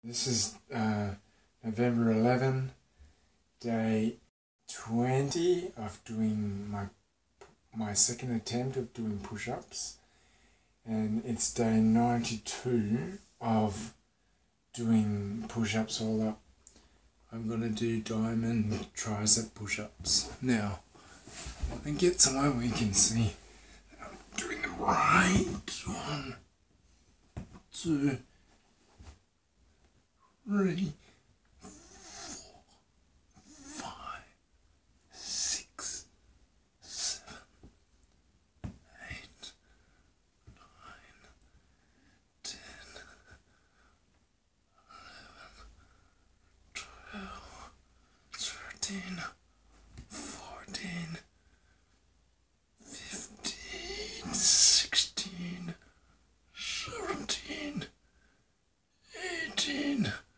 This is November 11, day 20 of doing my second attempt of doing push-ups, and it's day 92 of doing push-ups all up. I'm going to do diamond tricep push-ups. Now, let me get somewhere where you can see I'm doing them right. 1, 2, 3, 4, 5, 6, 7, 8, 9, 10, 11, 12, 13, 14, 15, 16, 17, 18,